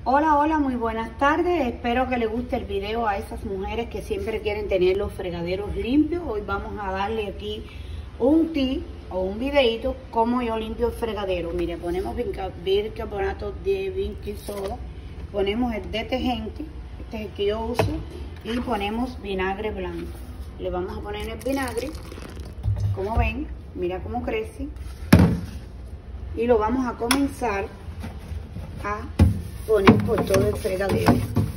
Hola, hola, muy buenas tardes. Espero que les guste el video a esas mujeres que siempre quieren tener los fregaderos limpios. Hoy vamos a darle aquí un tip o un videito cómo yo limpio el fregadero. Mire, ponemos bicarbonato de baking soda, ponemos el detergente, este es el que yo uso, y ponemos vinagre blanco. Le vamos a poner el vinagre, como ven, mira cómo crece, y lo vamos a comenzar a poner por todo el fregadero.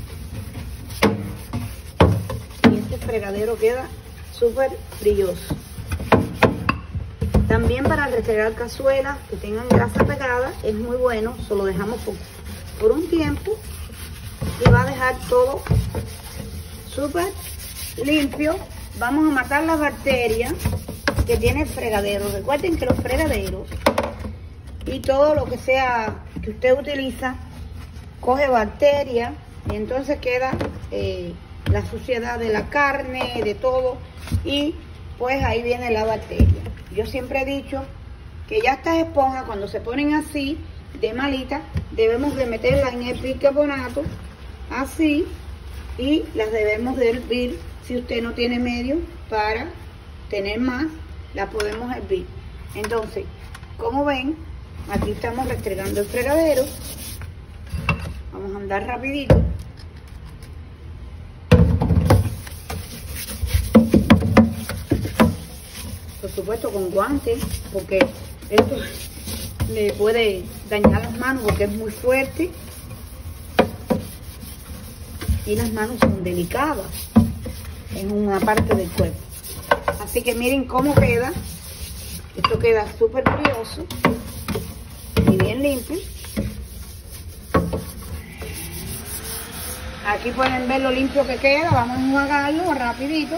Y este fregadero queda súper brilloso. También para restregar cazuelas que tengan grasa pegada es muy bueno. Solo dejamos por un tiempo y va a dejar todo súper limpio. Vamos a matar las bacterias que tiene el fregadero. Recuerden que los fregaderos y todo lo que sea que usted utiliza coge bacterias y entonces queda la suciedad de la carne, de todo, y pues ahí viene la bacteria. Yo siempre he dicho que ya estas esponjas, cuando se ponen así de malita, debemos de meterlas en el bicarbonato así, y las debemos de hervir. Si usted no tiene medio para tener más, las podemos hervir. Entonces, como ven, aquí estamos restregando el fregadero. Vamos a andar rapidito. Por supuesto con guantes, porque esto le puede dañar las manos porque es muy fuerte. Y las manos son delicadas en una parte del cuerpo. Así que miren cómo queda. Esto queda súper brilloso y bien limpio. Aquí pueden ver lo limpio que queda. Vamos a enjuagarlo rapidito.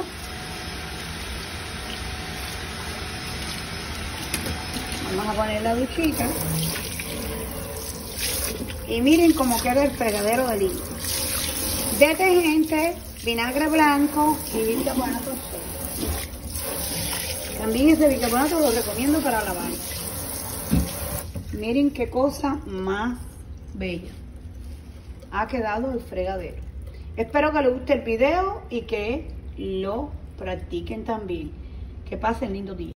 Vamos a poner la duchita. Y miren cómo queda el fregadero de limpio. Detergente, vinagre blanco y bicarbonato de soda. También ese bicarbonato lo recomiendo para lavar. Miren qué cosa más bella ha quedado el fregadero. Espero que les guste el video y que lo practiquen también. Que pasen lindo día.